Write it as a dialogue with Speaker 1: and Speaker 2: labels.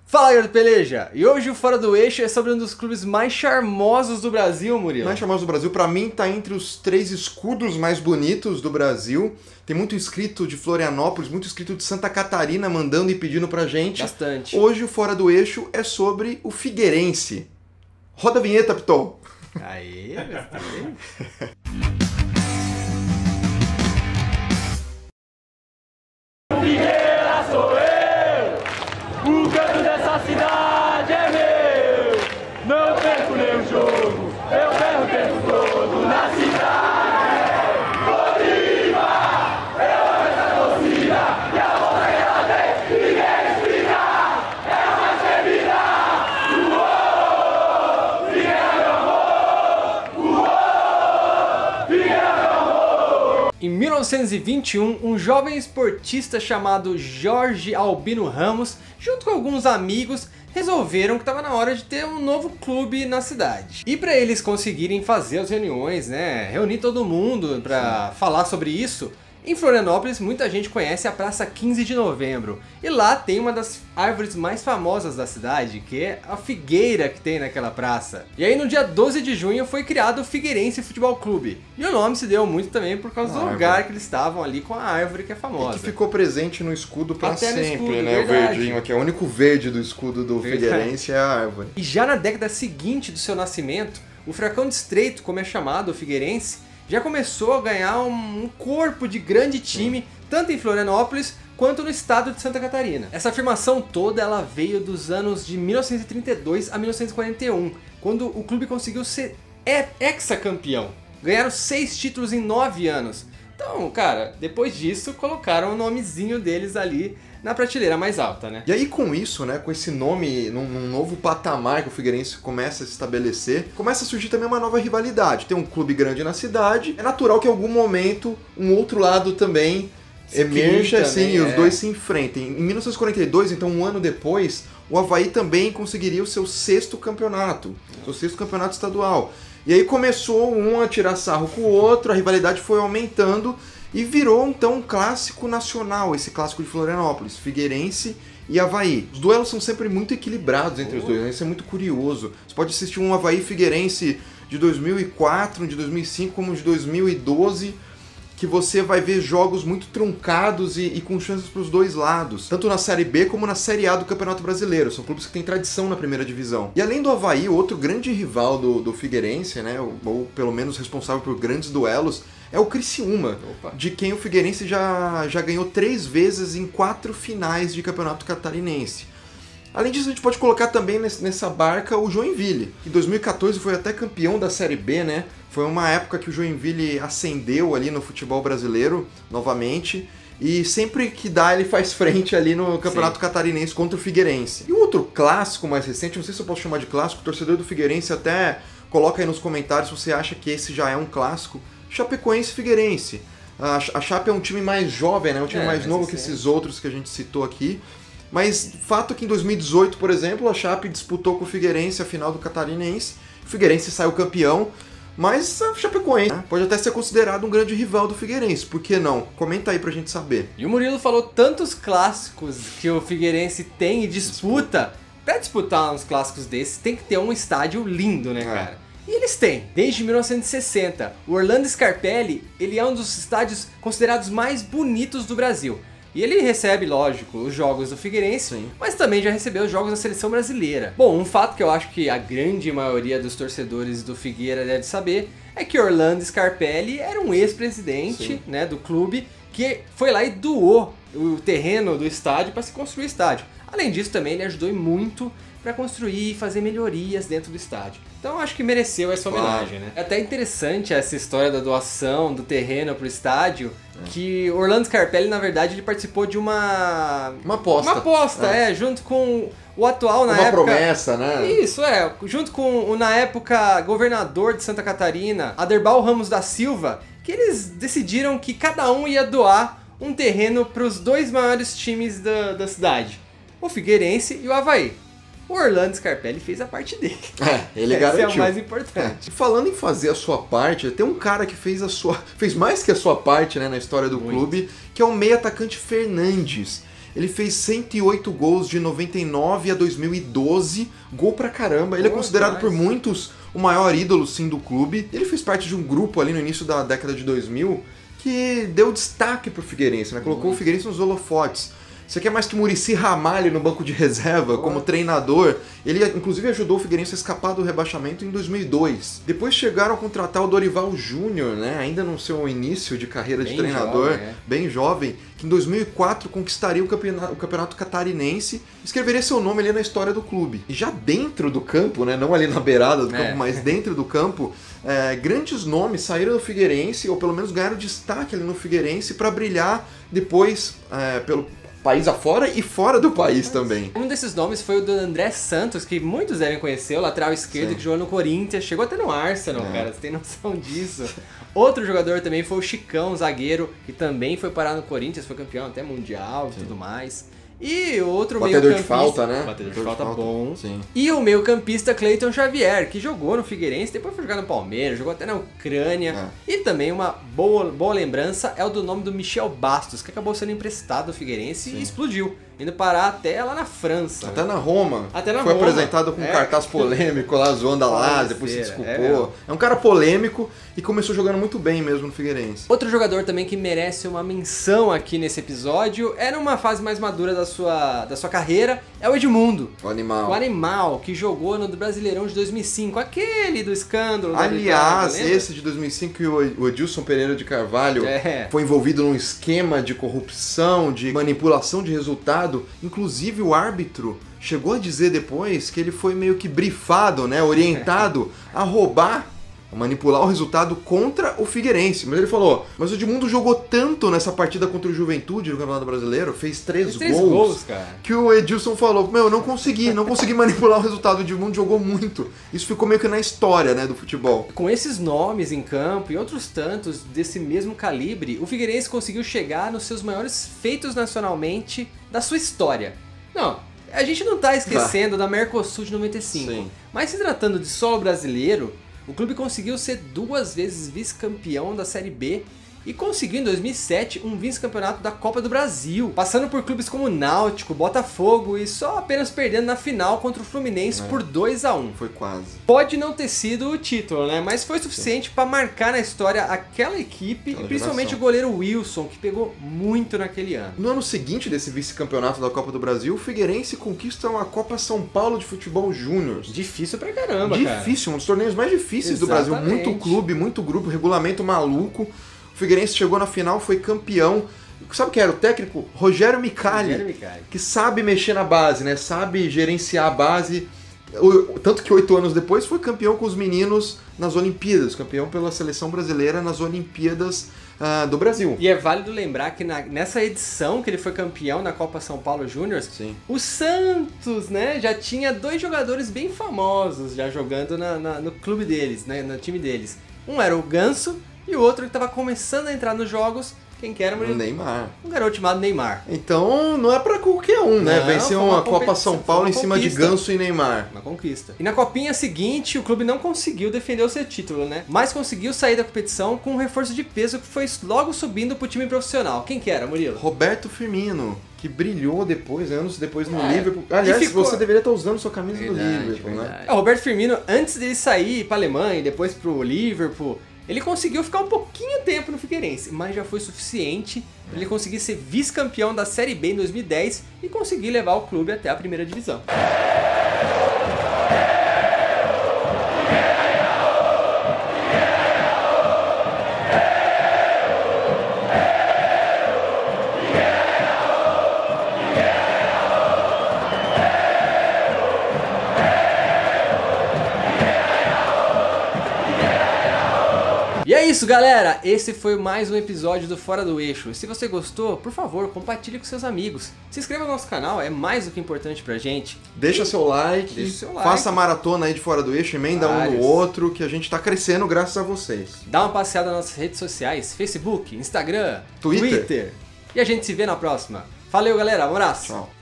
Speaker 1: Fala, galera do Peleja! E hoje o Fora do Eixo é sobre um dos clubes mais charmosos do Brasil, Murilo.
Speaker 2: Mais charmoso do Brasil, pra mim tá entre os 3 escudos mais bonitos do Brasil. Tem muito inscrito de Florianópolis, muito inscrito de Santa Catarina mandando e pedindo pra gente.
Speaker 1: Bastante.
Speaker 2: Hoje o Fora do Eixo é sobre o Figueirense. Roda a vinheta, Piton!
Speaker 1: Aê,
Speaker 3: Figueira sou eu, o canto dessa cidade é meu. Não perco nenhum jogo, eu berro o tempo todo na cidade. Bolívar, eu amo essa torcida e a volta que ela tem, ninguém explica. É a mais tremida. Uou, Figueira meu amor, uou, Figueira meu amor.
Speaker 1: Em 1921, um jovem esportista chamado Jorge Albino Ramos, junto com alguns amigos, resolveram que estava na hora de ter um novo clube na cidade. E para eles conseguirem fazer as reuniões, reunir todo mundo para falar sobre isso, em Florianópolis muita gente conhece a Praça 15 de Novembro. E lá tem uma das árvores mais famosas da cidade, que é a figueira que tem naquela praça. E aí no dia 12 de junho foi criado o Figueirense Futebol Clube. E o nome se deu muito também por causa do lugar que eles estavam ali com a árvore que é famosa.
Speaker 2: E que ficou presente no escudo pra
Speaker 1: Até no
Speaker 2: sempre,
Speaker 1: escudo,
Speaker 2: né?
Speaker 1: verdade.
Speaker 2: O verdinho aqui, o único verde do escudo do Figueirense é a árvore.
Speaker 1: E já na década seguinte do seu nascimento, o Furacão de Estreito, como é chamado o Figueirense, já começou a ganhar um corpo de grande time, tanto em Florianópolis quanto no estado de Santa Catarina. Essa afirmação toda ela veio dos anos de 1932 a 1941, quando o clube conseguiu ser hexacampeão. Ganharam 6 títulos em 9 anos. Então, cara, depois disso colocaram o nomezinho deles ali na prateleira mais alta, né?
Speaker 2: E aí com isso, né, com esse nome, num novo patamar que o Figueirense começa a se estabelecer, começa a surgir também uma nova rivalidade. Tem um clube grande na cidade, é natural que em algum momento um outro lado também emerja assim, e os dois se enfrentem. Em 1942, então um ano depois, o Avaí também conseguiria o seu 6º campeonato, seu 6º campeonato estadual. E aí começou um a tirar sarro com o outro, a rivalidade foi aumentando e virou então um clássico nacional, esse clássico de Florianópolis, Figueirense e Avaí. Os duelos são sempre muito equilibrados entre os dois, né? Isso é muito curioso. Você pode assistir um Avaí Figueirense de 2004, de 2005, como de 2012, que você vai ver jogos muito truncados e com chances para os dois lados, tanto na Série B como na Série A do Campeonato Brasileiro. São clubes que têm tradição na primeira divisão. E além do Avaí, outro grande rival do Figueirense, né, ou pelo menos responsável por grandes duelos, é o Criciúma, de quem o Figueirense já ganhou 3 vezes em 4 finais de Campeonato Catarinense. Além disso, a gente pode colocar também nessa barca o Joinville, que em 2014 foi até campeão da Série B, né? Foi uma época que o Joinville ascendeu ali no futebol brasileiro, novamente, e sempre que dá ele faz frente ali no Campeonato Catarinense contra o Figueirense. E o outro clássico mais recente, não sei se eu posso chamar de clássico, o torcedor do Figueirense até coloca aí nos comentários se você acha que esse já é um clássico, Chapecoense e Figueirense. A Chape é um time mais jovem, né? Um time mais novo que esses outros que a gente citou aqui. Mas fato é que em 2018, por exemplo, a Chape disputou com o Figueirense a final do Catarinense. O Figueirense saiu campeão, mas a Chapecoense, né, pode até ser considerado um grande rival do Figueirense. Por que não? Comenta aí pra gente saber.
Speaker 1: E o Murilo falou tantos clássicos que o Figueirense tem e disputa. Pra disputar uns clássicos desses, tem que ter um estádio lindo, né, cara? E eles têm, desde 1960. O Orlando Scarpelli, ele é um dos estádios considerados mais bonitos do Brasil. E ele recebe, lógico, os jogos do Figueirense, mas também já recebeu os jogos da seleção brasileira. Bom, um fato que eu acho que a grande maioria dos torcedores do Figueira deve saber é que Orlando Scarpelli era um ex-presidente, né, do clube que foi lá e doou o terreno do estádio para se construir o estádio. Além disso, também ele ajudou muito para construir e fazer melhorias dentro do estádio. Então eu acho que mereceu essa homenagem, né? É até interessante essa história da doação do terreno pro estádio, que Orlando Scarpelli, na verdade, ele participou de uma
Speaker 2: aposta.
Speaker 1: Uma aposta, junto com o atual, na época...
Speaker 2: Uma promessa, né?
Speaker 1: Isso, junto com o, na época, governador de Santa Catarina, Aderbal Ramos da Silva, que eles decidiram que cada um ia doar um terreno para os 2 maiores times da cidade, o Figueirense e o Avaí. O Orlando Scarpelli fez a parte dele.
Speaker 2: Ele garantiu.
Speaker 1: Esse é o mais importante.
Speaker 2: Falando em fazer a sua parte, tem um cara que fez mais que a sua parte, né, na história do clube, que é o meio atacante Fernandes. Ele fez 108 gols de 99 a 2012, gol pra caramba. Ele é considerado por muitos o maior ídolo, sim, do clube. Ele fez parte de um grupo ali no início da década de 2000 que deu destaque pro Figueirense, né? Colocou o Figueirense nos holofotes. Você quer mais que Muricy Ramalho no banco de reserva como treinador? Ele, inclusive, ajudou o Figueirense a escapar do rebaixamento em 2002. Depois chegaram a contratar o Dorival Júnior, né? Ainda no seu início de carreira de treinador, bem jovem, que em 2004 conquistaria o campeonato catarinense e escreveria seu nome ali na história do clube. E já dentro do campo, né? Não ali na beirada do campo, mas dentro do campo, grandes nomes saíram do Figueirense, ou pelo menos ganharam destaque ali no Figueirense para brilhar depois pelo país afora e fora do país também.
Speaker 1: Um desses nomes foi o do André Santos, que muitos devem conhecer, o lateral esquerdo que jogou no Corinthians, chegou até no Arsenal, cara, você tem noção disso. Outro jogador também foi o Chicão, zagueiro, que também foi parar no Corinthians, foi campeão até mundial e tudo mais. E outro
Speaker 2: batedor de falta, né?
Speaker 1: Batedor de falta bom.
Speaker 2: Sim.
Speaker 1: E o meio-campista Cleiton Xavier, que jogou no Figueirense, depois foi jogar no Palmeiras, jogou até na Ucrânia. E também uma boa lembrança é o do nome do Michel Bastos, que acabou sendo emprestado ao Figueirense e explodiu, indo parar até lá na França.
Speaker 2: Até na Roma.
Speaker 1: Até na
Speaker 2: Foi
Speaker 1: Roma.
Speaker 2: Apresentado com um cartaz polêmico lá, zoando a Lazio, depois se desculpou. É um cara polêmico e começou jogando muito bem mesmo no Figueirense.
Speaker 1: Outro jogador também que merece uma menção aqui nesse episódio, era uma fase mais madura da sua carreira, é o Edmundo.
Speaker 2: O animal.
Speaker 1: O animal, que jogou no Brasileirão de 2005, aquele do escândalo.
Speaker 2: Aliás,
Speaker 1: vitória,
Speaker 2: esse de 2005 que o Edilson Pereira de Carvalho foi envolvido num esquema de corrupção, de manipulação de resultado. Inclusive o árbitro chegou a dizer depois que ele foi meio que brifado, né, orientado a roubar, a manipular o resultado contra o Figueirense. Mas ele falou, mas o Edmundo jogou tanto nessa partida contra o Juventude no Campeonato Brasileiro, fez três gols,
Speaker 1: cara,
Speaker 2: que o Edilson falou, eu não consegui manipular o resultado, o Edmundo jogou muito. Isso ficou meio que na história, né, do futebol.
Speaker 1: Com esses nomes em campo e outros tantos desse mesmo calibre, o Figueirense conseguiu chegar nos seus maiores feitos nacionalmente da sua história. Não, a gente não tá esquecendo da Mercosul de 95,
Speaker 2: Sim.
Speaker 1: Mas se tratando de solo brasileiro, o clube conseguiu ser 2 vezes vice-campeão da Série B e conseguiu em 2007 um vice-campeonato da Copa do Brasil, passando por clubes como Náutico, Botafogo e só apenas perdendo na final contra o Fluminense por 2-1.
Speaker 2: Foi quase.
Speaker 1: Pode não ter sido o título, né? Mas foi suficiente para marcar na história aquela equipe e principalmente o goleiro Wilson, que pegou muito naquele ano.
Speaker 2: No ano seguinte desse vice-campeonato da Copa do Brasil, o Figueirense conquista uma Copa São Paulo de Futebol Júnior.
Speaker 1: Difícil pra caramba, cara.
Speaker 2: Difícil, um dos torneios mais difíceis do Brasil. Muito clube, muito grupo, regulamento maluco. O Figueirense chegou na final, foi campeão. Sabe quem era o técnico? Rogério Micali, que sabe mexer na base, né? Sabe gerenciar a base. Tanto que 8 anos depois foi campeão com os meninos nas Olimpíadas, campeão pela seleção brasileira nas Olimpíadas do Brasil.
Speaker 1: E é válido lembrar que nessa edição que ele foi campeão na Copa São Paulo Júnior, o Santos, né, já tinha 2 jogadores bem famosos já jogando no clube deles, né, no time deles. Um era o Ganso e o outro que estava começando a entrar nos jogos. Quem que era, Murilo?
Speaker 2: Neymar.
Speaker 1: Um garoto chamado Neymar.
Speaker 2: Então não é pra qualquer um, né? Vencer uma Copa São Paulo em cima de Ganso e Neymar.
Speaker 1: Uma conquista. E na copinha seguinte, o clube não conseguiu defender o seu título, né? Mas conseguiu sair da competição com um reforço de peso que foi logo subindo pro time profissional. Quem que era, Murilo?
Speaker 2: Roberto Firmino, que brilhou depois, anos depois no Liverpool. Aliás, você deveria estar usando sua camisa do Liverpool, né?
Speaker 1: O Roberto Firmino, antes dele sair pra Alemanha e depois pro Liverpool, ele conseguiu ficar um pouquinho tempo no Figueirense, mas já foi suficiente para ele conseguir ser vice-campeão da Série B em 2010 e conseguir levar o clube até a primeira divisão. E é isso, galera! Esse foi mais um episódio do Fora do Eixo. Se você gostou, por favor, compartilhe com seus amigos. Se inscreva no nosso canal, é mais do que importante pra gente.
Speaker 2: Deixa seu like, faça a maratona aí de Fora do Eixo, emenda um no outro, que a gente tá crescendo graças a vocês.
Speaker 1: Dá uma passeada nas nossas redes sociais, Facebook, Instagram,
Speaker 2: Twitter.
Speaker 1: E a gente se vê na próxima. Valeu, galera, um abraço!
Speaker 2: Tchau.